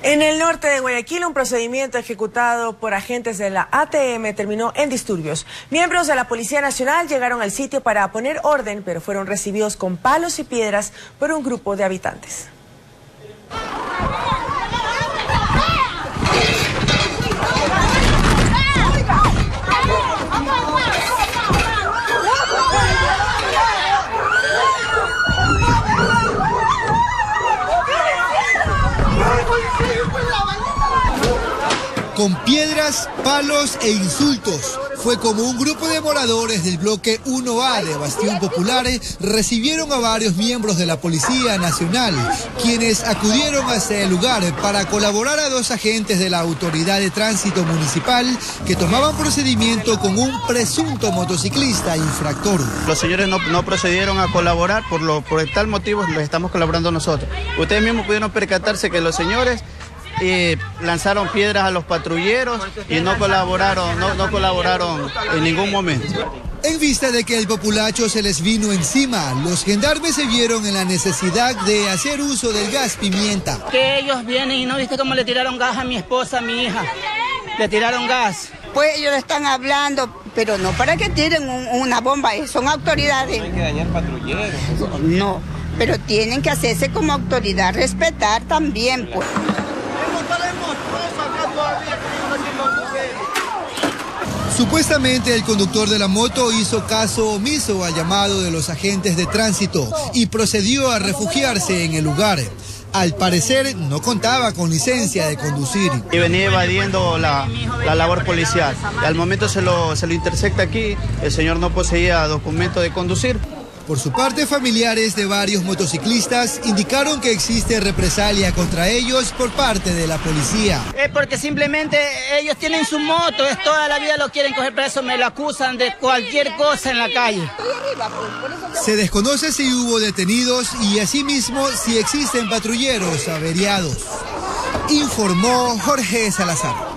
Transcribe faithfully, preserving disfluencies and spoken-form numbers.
En el norte de Guayaquil, un procedimiento ejecutado por agentes de la A T M terminó en disturbios. Miembros de la Policía Nacional llegaron al sitio para poner orden, pero fueron recibidos con palos y piedras por un grupo de habitantes. Con piedras, palos e insultos, fue como un grupo de moradores del bloque uno A de Bastión Popular recibieron a varios miembros de la Policía Nacional, quienes acudieron hacia el lugar para colaborar a dos agentes de la Autoridad de Tránsito Municipal que tomaban procedimiento con un presunto motociclista infractor. Los señores no, no procedieron a colaborar, por, lo, por tal motivo les estamos colaborando nosotros. Ustedes mismos pudieron percatarse que los señores Eh, lanzaron piedras a los patrulleros y no colaboraron, no, no colaboraron en ningún momento. En vista de que el populacho se les vino encima, los gendarmes se vieron en la necesidad de hacer uso del gas pimienta. Que ellos vienen y no viste cómo le tiraron gas a mi esposa, a mi hija. Le tiraron gas. Pues ellos están hablando, pero no para que tiren un, una bomba, son autoridades. No hay que dañar patrulleros. No, pero tienen que hacerse como autoridad, respetar también, pues. Supuestamente el conductor de la moto hizo caso omiso al llamado de los agentes de tránsito y procedió a refugiarse en el lugar. Al parecer no contaba con licencia de conducir. Y venía evadiendo la, la labor policial. Y al momento se lo, se lo intercepta aquí, el señor no poseía documento de conducir. Por su parte, familiares de varios motociclistas indicaron que existe represalia contra ellos por parte de la policía. Es porque simplemente ellos tienen su moto, es toda la vida lo quieren coger preso, me lo acusan de cualquier cosa en la calle. Se desconoce si hubo detenidos y asimismo si existen patrulleros averiados, informó Jorge Salazar.